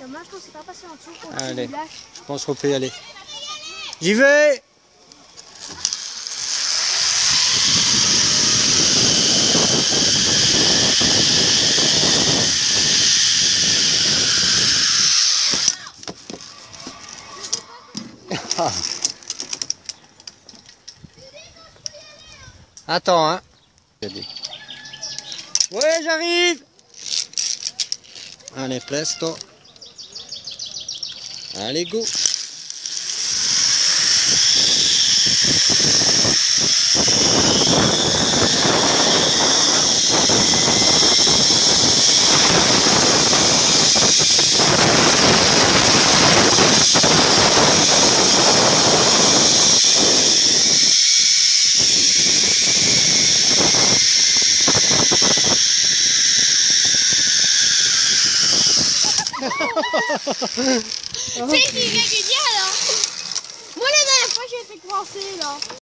dommage qu'on s'est pas passé en dessous. Allez, je pense qu'on peut y aller. J'y vais! Attends, hein. Ouais, j'arrive. Allez, presto. Allez, go. C'est qui mec est bien là. Moi la dernière fois j'ai été coincé là.